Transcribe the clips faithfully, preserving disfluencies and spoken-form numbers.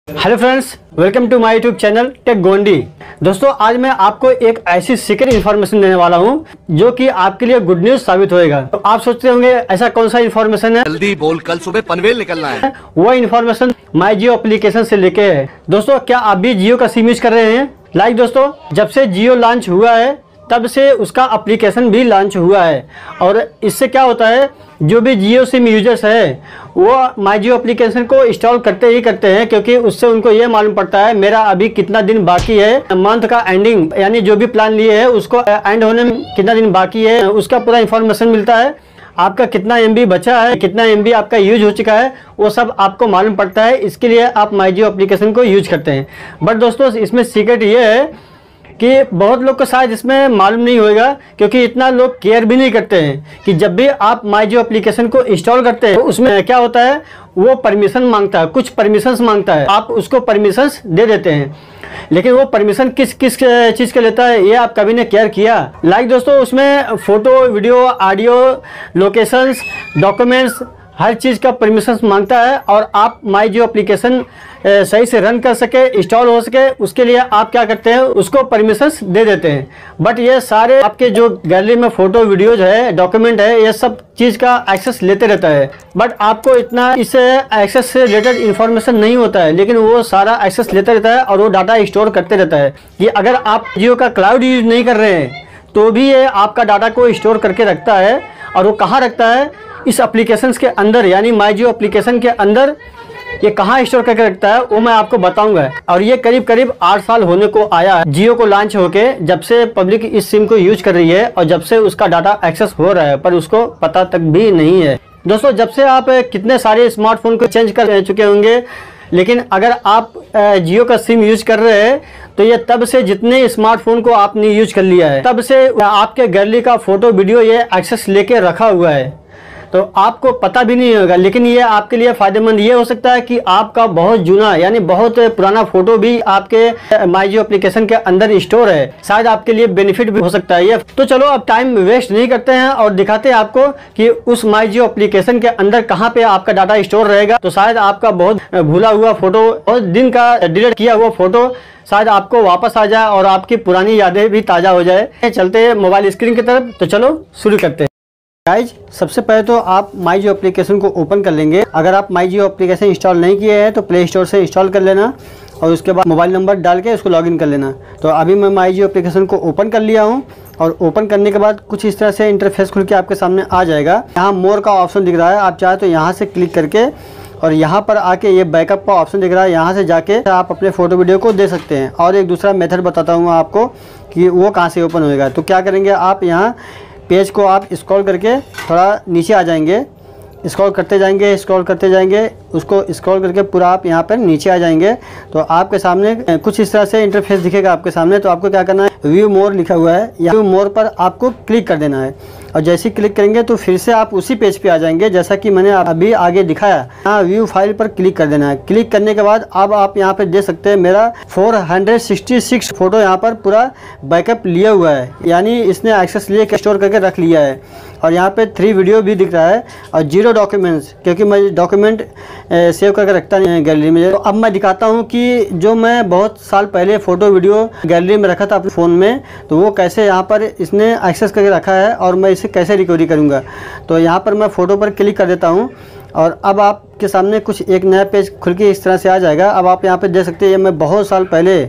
Hello friends, welcome to my YouTube channel tech Gondi. दोस्तों, आज मैं आपको एक ऐसी सीक्रेट इन्फॉर्मेशन देने वाला हूं जो कि आपके लिए गुड न्यूज साबित होएगा। तो आप सोचते होंगे ऐसा कौन सा इन्फॉर्मेशन है, जल्दी बोल, कल सुबह पनवेल निकलना है। वो इन्फॉर्मेशन माई जियो एप्लीकेशन से लेके है। दोस्तों, क्या आप भी जियो का सिम यूज कर रहे हैं? लाइक दोस्तों, जब से जियो लॉन्च हुआ है तब से उसका एप्लीकेशन भी लॉन्च हुआ है। और इससे क्या होता है, जो भी जियो सिम यूजर्स है वो माई जियो एप्लीकेशन को इंस्टॉल करते ही करते हैं, क्योंकि उससे उनको ये मालूम पड़ता है मेरा अभी कितना दिन बाकी है, मंथ का एंडिंग यानी जो भी प्लान लिए है उसको एंड होने में कितना दिन बाकी है, उसका पूरा इन्फॉर्मेशन मिलता है। आपका कितना एमबी बचा है, कितना एमबी आपका यूज हो चुका है, वो सब आपको मालूम पड़ता है। इसके लिए आप माई जियो एप्लीकेशन को यूज करते हैं। बट दोस्तों, इसमें सीक्रेट ये है कि बहुत लोग को शायद इसमें मालूम नहीं होगा, क्योंकि इतना लोग केयर भी नहीं करते हैं कि जब भी आप माई जियो एप्लीकेशन को इंस्टॉल करते हैं तो उसमें क्या होता है, वो परमिशन मांगता है, कुछ परमिशंस मांगता है। आप उसको परमिशंस दे देते हैं, लेकिन वो परमिशन किस किस चीज़ के लेता है ये आप कभी ने केयर किया? लाइक दोस्तों, उसमें photo, video, audio, locations, documents, हर चीज़ का परमिशन मांगता है। और आप माई जियो एप्लीकेशन सही से रन कर सके, इंस्टॉल हो सके, उसके लिए आप क्या करते हैं, उसको परमिशंस दे देते हैं। बट ये सारे आपके जो गैलरी में फ़ोटो, वीडियोज है, डॉक्यूमेंट है, ये सब चीज़ का एक्सेस लेते रहता है। बट आपको इतना इस एक्सेस से रिलेटेड इन्फॉर्मेशन नहीं होता है, लेकिन वो सारा एक्सेस लेते रहता है और वो डाटा स्टोर करते रहता है। कि अगर आप जियो का क्लाउड यूज नहीं कर रहे हैं तो भी ये आपका डाटा को स्टोर करके रखता है। और वो कहाँ रखता है? इस एप्लीकेशंस के अंदर, यानी माई जियो एप्लीकेशन के अंदर। ये कहाँ स्टोर करके रखता है वो मैं आपको बताऊंगा। और ये करीब करीब आठ साल होने को आया है जियो को लॉन्च होके, जब से पब्लिक इस सिम को यूज कर रही है और जब से उसका डाटा एक्सेस हो रहा है, पर उसको पता तक भी नहीं है। दोस्तों, जब से आप कितने सारे स्मार्टफोन को चेंज कर चुके होंगे, लेकिन अगर आप जियो का सिम यूज कर रहे हैं तो ये तब से जितने स्मार्टफोन को आपने यूज कर लिया है तब से आपके गैलरी का फोटो, वीडियो ये एक्सेस लेके रखा हुआ है, तो आपको पता भी नहीं होगा। लेकिन ये आपके लिए फ़ायदेमंद ये हो सकता है कि आपका बहुत जुना यानी बहुत पुराना फोटो भी आपके माई जियो एप्लीकेशन के अंदर स्टोर है, शायद आपके लिए बेनिफिट भी हो सकता है ये। तो चलो, अब टाइम वेस्ट नहीं करते हैं और दिखाते हैं आपको कि उस माई जियो एप्लीकेशन के अंदर कहाँ पे आपका डाटा स्टोर रहेगा। तो शायद आपका बहुत भूला हुआ फोटो, बहुत दिन का डिलीट किया हुआ फोटो शायद आपको वापस आ जाए और आपकी पुरानी यादें भी ताज़ा हो जाए। चलते हैं मोबाइल स्क्रीन की तरफ, तो चलो शुरू करते हैं। गाइज, सबसे पहले तो आप माई जियो एप्लीकेशन को ओपन कर लेंगे। अगर आप माई जियो एप्लीकेशन इंस्टॉल नहीं किए हैं तो प्ले स्टोर से इंस्टॉल कर लेना और उसके बाद मोबाइल नंबर डाल के उसको लॉगिन कर लेना। तो अभी मैं माई जियो एप्लीकेशन को ओपन कर लिया हूं और ओपन करने के बाद कुछ इस तरह से इंटरफेस खुल के आपके सामने आ जाएगा। यहाँ मोर का ऑप्शन दिख रहा है, आप चाहे तो यहाँ से क्लिक करके और यहाँ पर आके ये बैकअप का ऑप्शन दिख रहा है, यहाँ से जाके आप अपने फ़ोटो वीडियो को दे सकते हैं। और एक दूसरा मेथड बताता हूँ आपको कि वो कहाँ से ओपन होएगा। तो क्या करेंगे, आप यहाँ पेज को आप स्क्रॉल करके थोड़ा नीचे आ जाएंगे, स्क्रॉल करते जाएंगे, स्क्रॉल करते जाएंगे, उसको स्क्रॉल करके पूरा आप यहाँ पर नीचे आ जाएंगे। तो आपके सामने कुछ इस तरह से इंटरफेस दिखेगा आपके सामने। तो आपको क्या करना है, व्यू मोर लिखा हुआ है, या व्यू मोर पर आपको क्लिक कर देना है। और जैसे ही क्लिक करेंगे तो फिर से आप उसी पेज पे आ जाएंगे जैसा कि मैंने अभी आगे दिखाया। यहाँ व्यू फाइल पर क्लिक कर देना है। क्लिक करने के बाद अब आप यहाँ पे देख सकते हैं मेरा चार सौ छियासठ फोटो यहाँ पर पूरा बैकअप लिया हुआ है, यानी इसने एक्सेस लिए स्टोर करके रख लिया है। और यहाँ पे थ्री वीडियो भी दिख रहा है और जीरो डॉक्यूमेंट्स, क्योंकि मैं डॉक्यूमेंट सेव करके रखता नहीं है गैलरी में। तो अब मैं दिखाता हूँ कि जो मैं बहुत साल पहले फ़ोटो वीडियो गैलरी में रखा था अपने फ़ोन में, तो वो कैसे यहाँ पर इसने एक्सेस करके रखा है और मैं इसे कैसे रिकवरी करूँगा। तो यहाँ पर मैं फ़ोटो पर क्लिक कर देता हूँ और अब आपके सामने कुछ एक नया पेज खुल के इस तरह से आ जाएगा। अब आप यहाँ पर देख सकते हैं, मैं बहुत साल पहले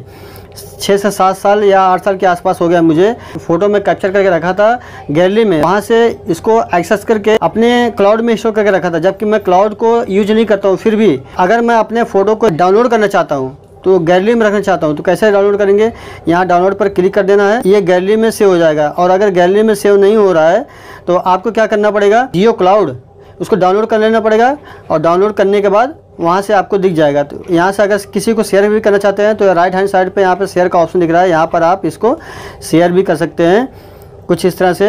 छः से सात साल या आठ साल के आसपास हो गया मुझे, फ़ोटो में कैप्चर करके रखा था गैलरी में, वहाँ से इसको एक्सेस करके अपने क्लाउड में स्टोर करके रखा था। जबकि मैं क्लाउड को यूज नहीं करता हूँ, फिर भी अगर मैं अपने फ़ोटो को डाउनलोड करना चाहता हूँ तो गैलरी में रखना चाहता हूँ तो कैसे डाउनलोड करेंगे, यहाँ डाउनलोड पर क्लिक कर देना है, ये गैलरी में सेव हो जाएगा। और अगर गैलरी में सेव नहीं हो रहा है तो आपको क्या करना पड़ेगा, जियो क्लाउड उसको डाउनलोड कर लेना पड़ेगा। और डाउनलोड करने के बाद वहाँ से आपको दिख जाएगा। तो यहाँ से अगर किसी को शेयर भी करना चाहते हैं तो राइट हैंड साइड पे यहाँ पे शेयर का ऑप्शन दिख रहा है, यहाँ पर आप इसको शेयर भी कर सकते हैं। कुछ इस तरह से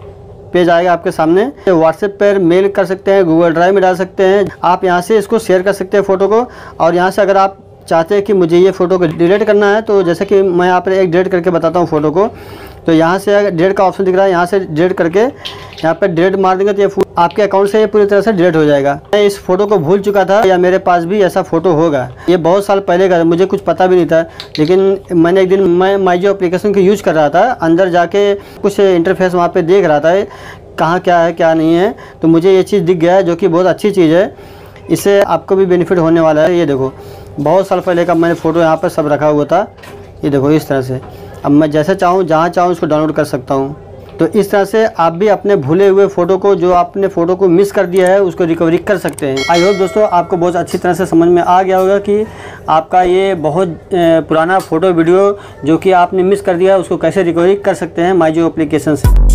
पेज आएगा आपके सामने। व्हाट्सएप पर मेल कर सकते हैं, गूगल ड्राइव में डाल सकते हैं, आप यहाँ से इसको शेयर कर सकते हैं फ़ोटो को। और यहाँ से अगर आप चाहते हैं कि मुझे ये फ़ोटो को डिलीट करना है, तो जैसे कि मैं यहाँ पर एक डिलीट करके बताता हूँ फ़ोटो को। तो यहाँ से अगर डिलीट का ऑप्शन दिख रहा है, यहाँ से डिलीट करके यहाँ पे डिलीट मार देंगे तो ये आपके अकाउंट से ये पूरी तरह से डिलीट हो जाएगा। मैं इस फोटो को भूल चुका था या मेरे पास भी ऐसा फ़ोटो होगा, ये बहुत साल पहले का, मुझे कुछ पता भी नहीं था। लेकिन मैंने एक दिन मैं माई जियो एप्लीकेशन को यूज़ कर रहा था, अंदर जाके कुछ इंटरफेस वहाँ पर देख रहा था कहाँ क्या है क्या नहीं है, तो मुझे ये चीज़ दिख गया है जो कि बहुत अच्छी चीज़ है। इससे आपको भी बेनिफिट होने वाला है। ये देखो बहुत साल पहले का मैंने फ़ोटो यहाँ पर सब रखा हुआ था, ये देखो इस तरह से। अब मैं जैसे चाहूँ जहाँ चाहूँ उसको डाउनलोड कर सकता हूँ। तो इस तरह से आप भी अपने भूले हुए फ़ोटो को, जो आपने फ़ोटो को मिस कर दिया है, उसको रिकवरी कर सकते हैं। आई होप दोस्तों आपको बहुत अच्छी तरह से समझ में आ गया होगा कि आपका ये बहुत पुराना फ़ोटो वीडियो जो कि आपने मिस कर दिया है उसको कैसे रिकवरी कर सकते हैं माई जियो एप्लीकेशन से।